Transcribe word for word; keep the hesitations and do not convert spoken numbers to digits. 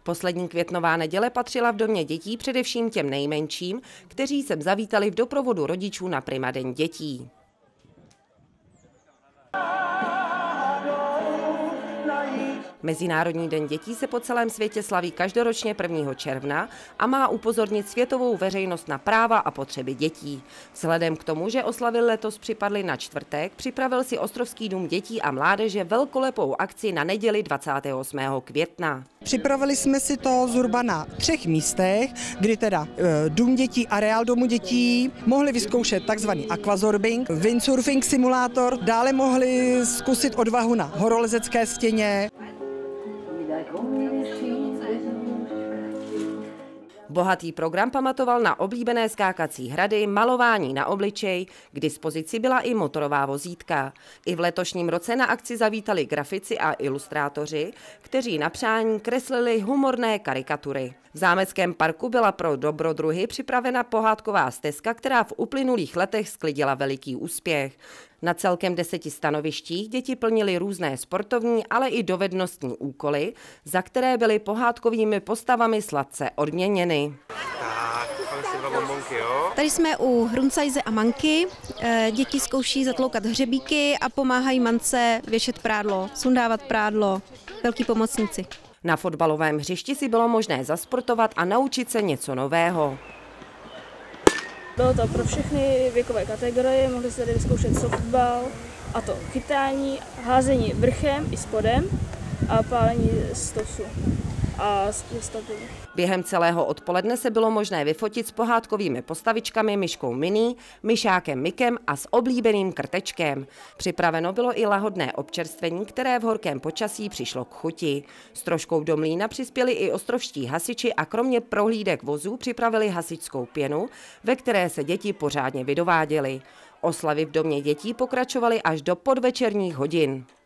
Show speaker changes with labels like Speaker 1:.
Speaker 1: Poslední květnová neděle patřila v domě dětí především těm nejmenším, kteří sem zavítali v doprovodu rodičů na Primaden dětí. Mezinárodní den dětí se po celém světě slaví každoročně prvního června a má upozornit světovou veřejnost na práva a potřeby dětí. Vzhledem k tomu, že oslavy letos připadly na čtvrtek, připravil si Ostrovský dům dětí a mládeže velkolepou akci na neděli dvacátého osmého května.
Speaker 2: Připravili jsme si to zhruba na třech místech, kdy teda dům dětí, areál domu dětí, mohli vyzkoušet takzvaný aquazorbing, windsurfing simulátor, dále mohli zkusit odvahu na horolezecké stěně.
Speaker 1: Bohatý program pamatoval na oblíbené skákací hrady, malování na obličej, k dispozici byla i motorová vozítka. I v letošním roce na akci zavítali grafici a ilustrátoři, kteří na přání kreslili humorné karikatury. V zámeckém parku byla pro dobrodruhy připravena pohádková stezka, která v uplynulých letech sklidila veliký úspěch. Na celkem deseti stanovištích děti plnily různé sportovní, ale i dovednostní úkoly, za které byly pohádkovými postavami sladce odměněny.
Speaker 3: Tady jsme u Hruncajze a Manky. Děti zkouší zatloukat hřebíky a pomáhají mance věšet prádlo, sundávat prádlo. Velký pomocníci.
Speaker 1: Na fotbalovém hřišti si bylo možné zasportovat a naučit se něco nového.
Speaker 4: Bylo to pro všechny věkové kategorie, mohli se tady vyzkoušet softbal, a to chytání, házení vrchem i spodem a pálení stosu a stativy.
Speaker 1: Během celého odpoledne se bylo možné vyfotit s pohádkovými postavičkami Myškou Minnie, Myšákem Mikem a s oblíbeným Krtečkem. Připraveno bylo i lahodné občerstvení, které v horkém počasí přišlo k chuti. S troškou do mlýna přispěli i ostrovští hasiči a kromě prohlídek vozů připravili hasičskou pěnu, ve které se děti pořádně vydováděly. Oslavy v domě dětí pokračovaly až do podvečerních hodin.